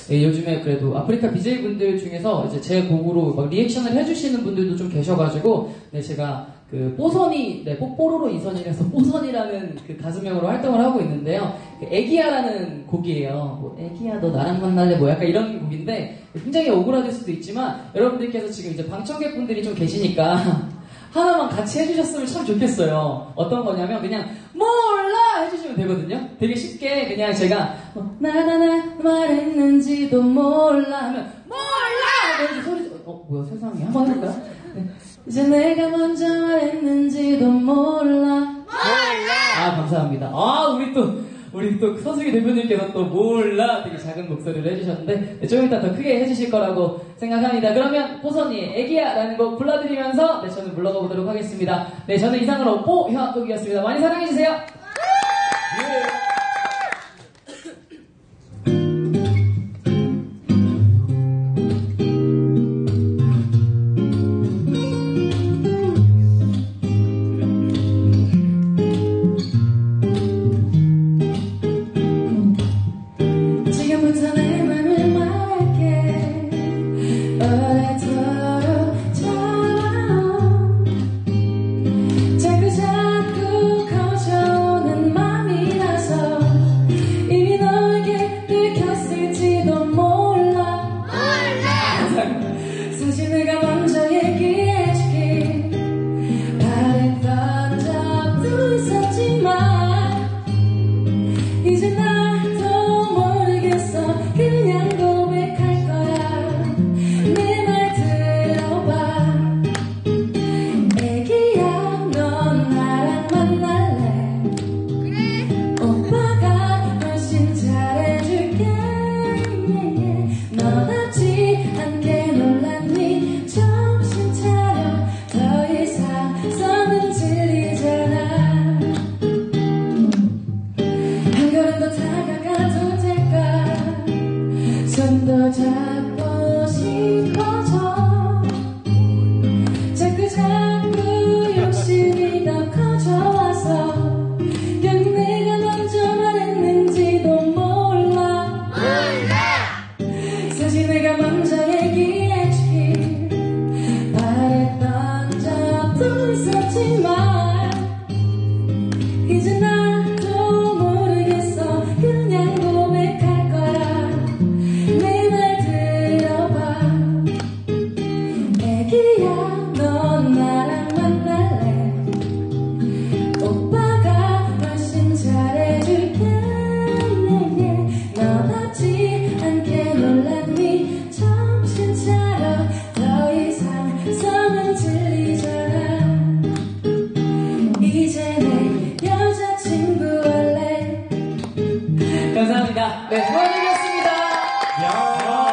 예, 요즘에 그래도 아프리카 BJ분들 중에서 이제 제 곡으로 막 리액션을 해주시는 분들도 좀 계셔가지고, 네, 제가 그 뽀선이, 네, 뽀뽀로로 이선이라서 뽀선이라는 그 가수명으로 활동을 하고 있는데요. 그 애기야라는 곡이에요. 뭐, 애기야, 너 나랑 만날래? 뭐 약간 이런 곡인데, 굉장히 억울하실 수도 있지만, 여러분들께서 지금 이제 방청객분들이 좀 계시니까, 하나만 같이 해주셨으면 참 좋겠어요. 어떤 거냐면 그냥 몰라 해주시면 되거든요. 되게 쉽게 그냥 제가 나나나 말했는지도 몰라 하면 몰라 이렇게 소리 뭐야 세상에 한번 해볼까요? 네. 이제 내가 먼저 말했는지도 몰라. 아 감사합니다. 아 우리 또 서승희 대표님께서 또 몰라 되게 작은 목소리를 해주셨는데 네, 좀 이따 더 크게 해주실 거라고 생각합니다. 그러면 뽀선이의 애기야라는 곡 불러드리면서 네, 저는 물러가 보도록 하겠습니다. 네, 저는 이상으로 뽀현욱이었습니다. 많이 사랑해주세요. 예. 더 잡고 싶어져 자꾸 욕심이 더 커져와서 결국 내가 먼저 말했는지도 몰라 사실 내가 먼저 얘기해주길 바랬던 적도 있었지만 이제 나도 모르겠어 그냥 고백할 거야 내 말 들어봐 애기야 넌 나랑 만날래 오빠가 훨씬 잘해줄게 너답지 않게 놀랐니 정신 차려 더 이상 성은 들리잖아 이제 내 여자친구 할래 감사합니다. 네, 수고하셨습니다.